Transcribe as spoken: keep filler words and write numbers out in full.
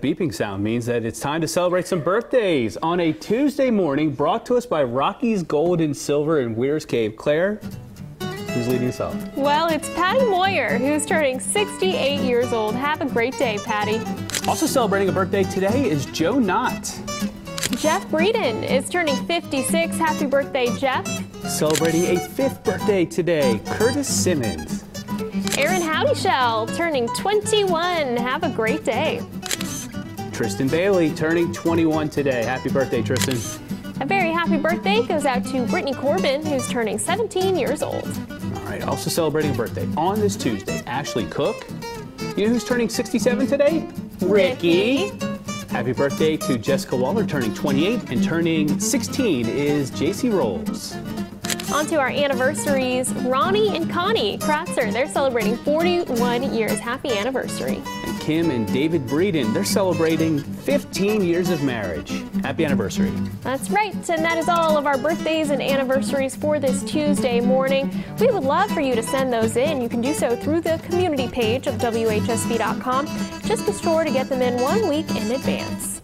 beeping sound means that it's time to celebrate some birthdays on a Tuesday morning, brought to us by Rocky's Gold and Silver in Weir's Cave. Claire, who's leading us off? Well, it's Patty Moyer, who's turning sixty-eight years old. Have a great day, Patty. Also celebrating a birthday today is Joe Knott. Jeff Breeden is turning fifty-six. Happy birthday, Jeff. Celebrating a fifth birthday today, Curtis Simmons. Aaron Howdyshell turning twenty-one. Have a great day. Tristan Bailey turning twenty-one today. Happy birthday, Tristan. A very happy birthday goes out to Brittany Corbin, who's turning seventeen years old. All right, also celebrating a birthday on this Tuesday, Ashley Cook. You know who's turning sixty-seven today? Ricky. Ricky. Happy birthday to Jessica Waller, turning twenty-eight, and turning sixteen is J C Rolls. On to our anniversaries, Ronnie and Connie Kratzer. They're celebrating forty-one years. Happy anniversary. And Kim and David Breeden, they're celebrating fifteen years of marriage. Happy anniversary. That's right, and that is all of our birthdays and anniversaries for this Tuesday morning. We would love for you to send those in. You can do so through the community page of W H S V dot com. Just be sure to get them in one week in advance.